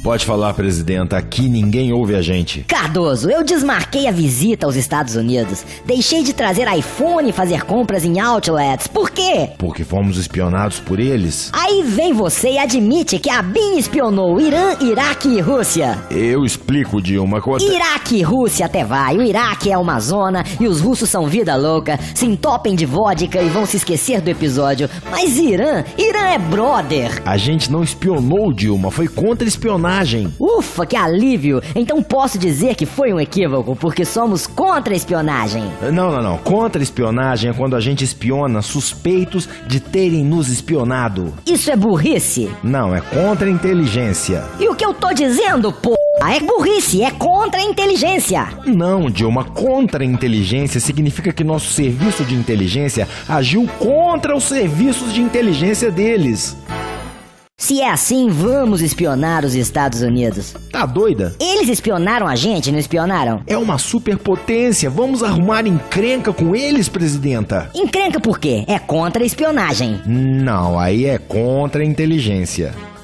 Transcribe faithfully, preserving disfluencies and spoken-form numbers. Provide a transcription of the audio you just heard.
Pode falar, presidenta. Aqui ninguém ouve a gente. Cardoso, eu desmarquei a visita aos Estados Unidos. Deixei de trazer iPhone e fazer compras em outlets. Por quê? Porque fomos espionados por eles? Aí vem você e admite que a B I M espionou Irã, Iraque e Rússia. Eu explico, Dilma. Quando... Iraque e Rússia até vai. O Iraque é uma zona e os russos são vida louca. Se entopem de vodka e vão se esquecer do episódio. Mas Irã, Irã é brother. A gente não espionou, Dilma. Foi contra-espionagem. Ufa, que alívio! Então posso dizer que foi um equívoco, porque somos contra a espionagem. Não, não, não. Contra-espionagem é quando a gente espiona suspeitos de terem nos espionado. Isso é burrice? Não, é contra-inteligência. E o que eu tô dizendo, pô? É burrice, é contra-inteligência. Não, Dilma, contra-inteligência significa que nosso serviço de inteligência agiu contra os serviços de inteligência deles. Se é assim, vamos espionar os Estados Unidos. Tá doida? Eles espionaram a gente, não espionaram? É uma superpotência. Vamos arrumar encrenca com eles, presidenta. Encrenca por quê? É contra a espionagem. Não, aí é contra a inteligência.